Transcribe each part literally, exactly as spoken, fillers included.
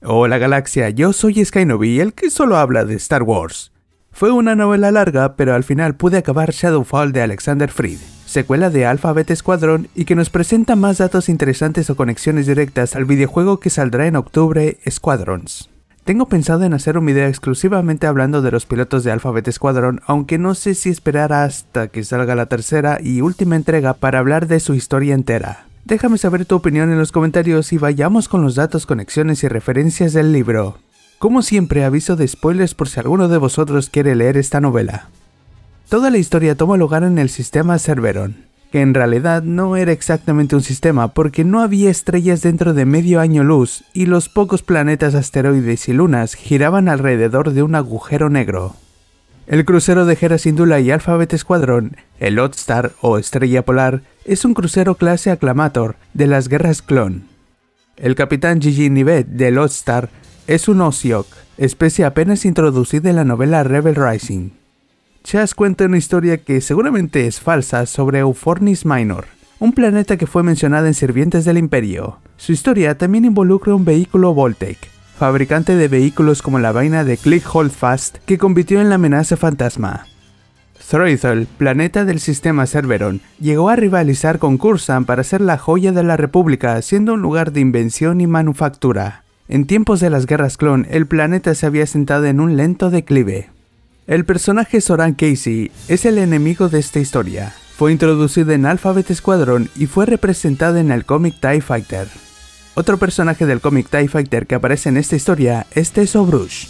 Hola galaxia, yo soy Skynobi, el que solo habla de Star Wars. Fue una novela larga, pero al final pude acabar Shadowfall de Alexander Freed, secuela de Alphabet Squadron y que nos presenta más datos interesantes o conexiones directas al videojuego que saldrá en octubre, Squadrons. Tengo pensado en hacer un video exclusivamente hablando de los pilotos de Alphabet Squadron, aunque no sé si esperar hasta que salga la tercera y última entrega para hablar de su historia entera. Déjame saber tu opinión en los comentarios y vayamos con los datos, conexiones y referencias del libro. Como siempre, aviso de spoilers por si alguno de vosotros quiere leer esta novela. Toda la historia toma lugar en el sistema Cerberon, que en realidad no era exactamente un sistema porque no había estrellas dentro de medio año luz y los pocos planetas, asteroides y lunas giraban alrededor de un agujero negro. El crucero de Hera Syndulla y Alphabet Squadron, el Lodestar o Estrella Polar, es un crucero clase Acclamator de las guerras clon. El capitán Gigi Nivet de Lodestar es un Ossiok, especie apenas introducida en la novela Rebel Rising. Chas cuenta una historia que seguramente es falsa sobre Euphornis Minor, un planeta que fue mencionado en Sirvientes del Imperio. Su historia también involucra un vehículo Voltec, fabricante de vehículos como la vaina de Click Hold Fast que convirtió en la amenaza fantasma. Throithel, planeta del sistema Cerberon, llegó a rivalizar con Cursan para ser la joya de la República, siendo un lugar de invención y manufactura. En tiempos de las guerras clon, el planeta se había sentado en un lento declive. El personaje Soran Casey es el enemigo de esta historia. Fue introducido en Alphabet Squadron y fue representado en el cómic TIE Fighter. Otro personaje del cómic TIE Fighter que aparece en esta historia es Teso Brush.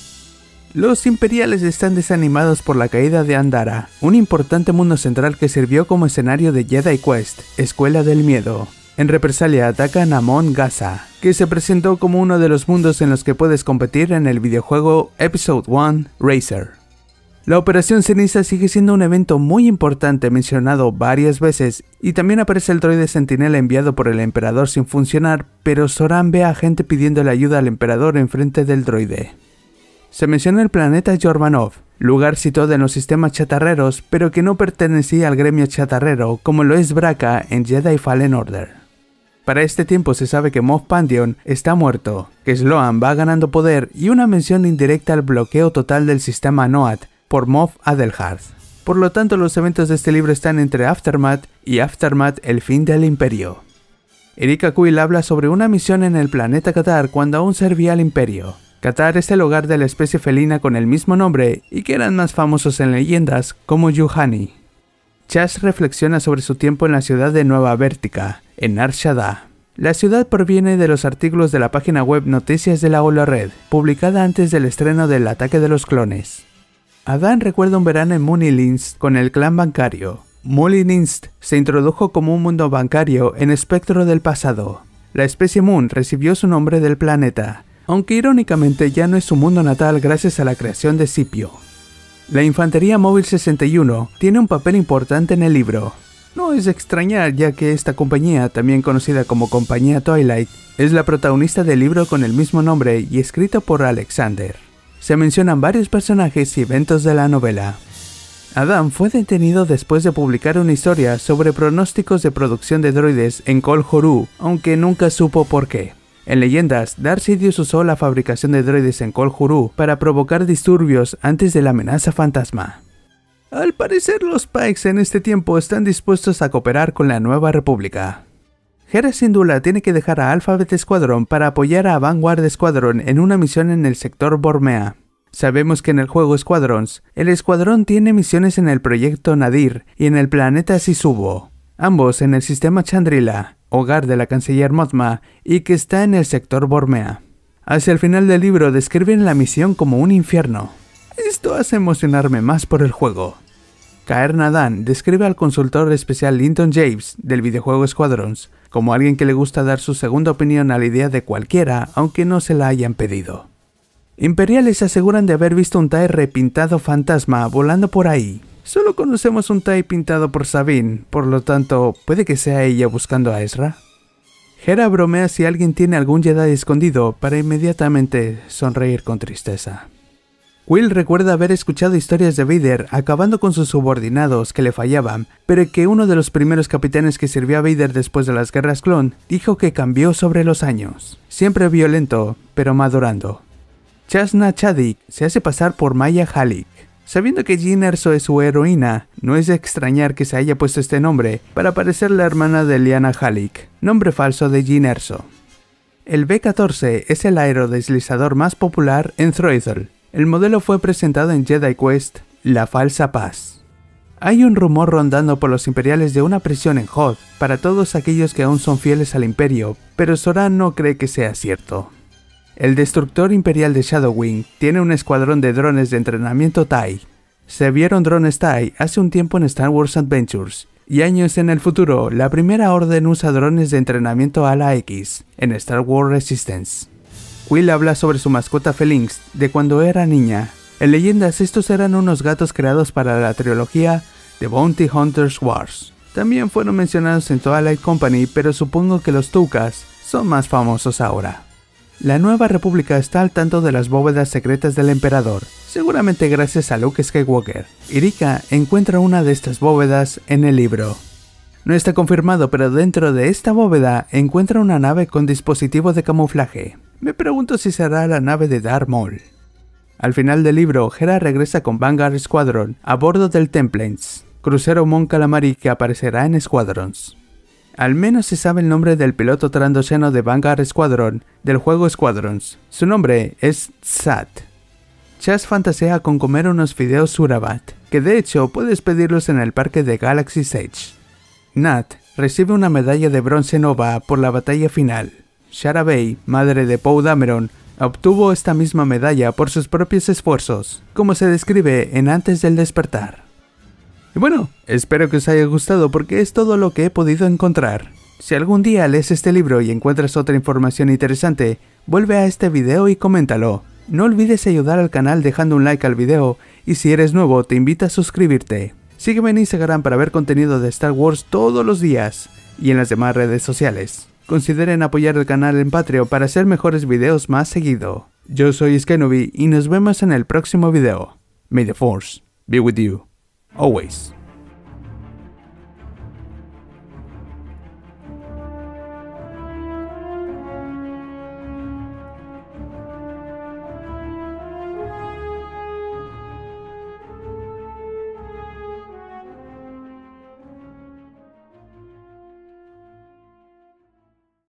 Los imperiales están desanimados por la caída de Andara, un importante mundo central que sirvió como escenario de Jedi Quest, Escuela del Miedo. En represalia atacan a Mon Gaza, que se presentó como uno de los mundos en los que puedes competir en el videojuego Episode uno Racer. La Operación Ceniza sigue siendo un evento muy importante mencionado varias veces y también aparece el droide Sentinela enviado por el Emperador sin funcionar, pero Soran ve a gente pidiéndole ayuda al Emperador enfrente del droide. Se menciona el planeta Jormanov, lugar situado en los sistemas chatarreros pero que no pertenecía al gremio chatarrero como lo es Bracca en Jedi Fallen Order. Para este tiempo se sabe que Moff Pantheon está muerto, que Sloan va ganando poder y una mención indirecta al bloqueo total del sistema Noat por Moff Adelhard. Por lo tanto, los eventos de este libro están entre Aftermath y Aftermath el fin del Imperio. Erika Quill habla sobre una misión en el planeta Qatar cuando aún servía al Imperio. Qatar es el hogar de la especie felina con el mismo nombre y que eran más famosos en leyendas como Yuhani. Chas reflexiona sobre su tiempo en la ciudad de Nueva Vertica, en Nar Shaddaa. La ciudad proviene de los artículos de la página web Noticias de la Ola Red, publicada antes del estreno del Ataque de los Clones. Adán recuerda un verano en Mooney-Linst con el clan bancario. Mooney-Linst se introdujo como un mundo bancario en espectro del pasado. La especie Moon recibió su nombre del planeta, aunque irónicamente ya no es su mundo natal gracias a la creación de Scipio. La Infantería Móvil sesenta y uno tiene un papel importante en el libro. No es de extrañar ya que esta compañía, también conocida como Compañía Twilight, es la protagonista del libro con el mismo nombre y escrito por Alexander. Se mencionan varios personajes y eventos de la novela. Adam fue detenido después de publicar una historia sobre pronósticos de producción de droides en Kol Horu, aunque nunca supo por qué. En leyendas, Darth Sidious usó la fabricación de droides en Kol Horu para provocar disturbios antes de la amenaza fantasma. Al parecer los Pikes en este tiempo están dispuestos a cooperar con la Nueva República. Hera Syndulla tiene que dejar a Alphabet Squadron para apoyar a Vanguard Squadron en una misión en el sector Bormea. Sabemos que en el juego Squadrons, el escuadrón tiene misiones en el proyecto Nadir y en el planeta Sisubo, ambos en el sistema Chandrila, hogar de la canciller Mothma y que está en el sector Bormea. Hacia el final del libro describen la misión como un infierno. Esto hace emocionarme más por el juego. Kaer Nadan describe al consultor especial Linton James del videojuego Squadrons como alguien que le gusta dar su segunda opinión a la idea de cualquiera, aunque no se la hayan pedido. Imperiales aseguran de haber visto un TIE repintado fantasma volando por ahí. Solo conocemos un TIE pintado por Sabine, por lo tanto, ¿puede que sea ella buscando a Ezra? Hera bromea si alguien tiene algún Jedi escondido para inmediatamente sonreír con tristeza. Quill recuerda haber escuchado historias de Vader acabando con sus subordinados que le fallaban, pero que uno de los primeros capitanes que sirvió a Vader después de las guerras clon dijo que cambió sobre los años. Siempre violento, pero madurando. Chasna Chadic se hace pasar por Maya Halik. Sabiendo que Jyn Erso es su heroína, no es de extrañar que se haya puesto este nombre para parecer la hermana de Lyanna Halik, nombre falso de Jyn Erso. El B catorce es el aerodeslizador más popular en Throidal. El modelo fue presentado en Jedi Quest, La Falsa Paz. Hay un rumor rondando por los imperiales de una prisión en Hoth para todos aquellos que aún son fieles al imperio, pero Sora no cree que sea cierto. El destructor imperial de Shadowwing tiene un escuadrón de drones de entrenamiento TIE. Se vieron drones TIE hace un tiempo en Star Wars Adventures, y años en el futuro, la primera orden usa drones de entrenamiento Ala X en Star Wars Resistance. Quill habla sobre su mascota Felinx de cuando era niña. En leyendas estos eran unos gatos creados para la trilogía The Bounty Hunters Wars. También fueron mencionados en Twilight Company, pero supongo que los Tukas son más famosos ahora. La Nueva República está al tanto de las bóvedas secretas del emperador, seguramente gracias a Luke Skywalker. Irika encuentra una de estas bóvedas en el libro. No está confirmado, pero dentro de esta bóveda encuentra una nave con dispositivo de camuflaje. Me pregunto si será la nave de Darth Maul. Al final del libro, Hera regresa con Vanguard Squadron a bordo del Templates, crucero Mon Calamari que aparecerá en Squadrons. Al menos se sabe el nombre del piloto trandoshiano de Vanguard Squadron del juego Squadrons. Su nombre es Tzat. Chas fantasea con comer unos fideos Surabat, que de hecho puedes pedirlos en el parque de Galaxy's Edge. Nat recibe una medalla de bronce Nova por la batalla final. Shara Bey, madre de Poe Dameron, obtuvo esta misma medalla por sus propios esfuerzos, como se describe en Antes del Despertar. Y bueno, espero que os haya gustado porque es todo lo que he podido encontrar. Si algún día lees este libro y encuentras otra información interesante, vuelve a este video y coméntalo. No olvides ayudar al canal dejando un like al video y si eres nuevo te invito a suscribirte. Sígueme en Instagram para ver contenido de Star Wars todos los días y en las demás redes sociales. Consideren apoyar el canal en Patreon para hacer mejores videos más seguido. Yo soy Skynovi y nos vemos en el próximo video. May the Force be with you, always.